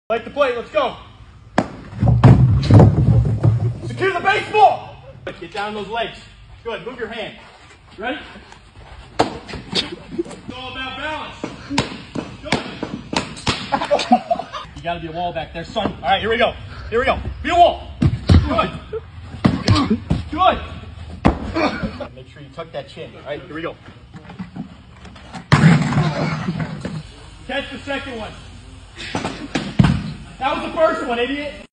Light the plate, let's go. Secure the baseball. Get down those legs. Good, move your hand. Ready? It's all about balance. Good. You gotta be a wall back there, son. All right, here we go. Here we go. Be a wall. Good. Good. Make sure you tuck that chin. All right, here we go. Catch the second one. That was the first one, idiot.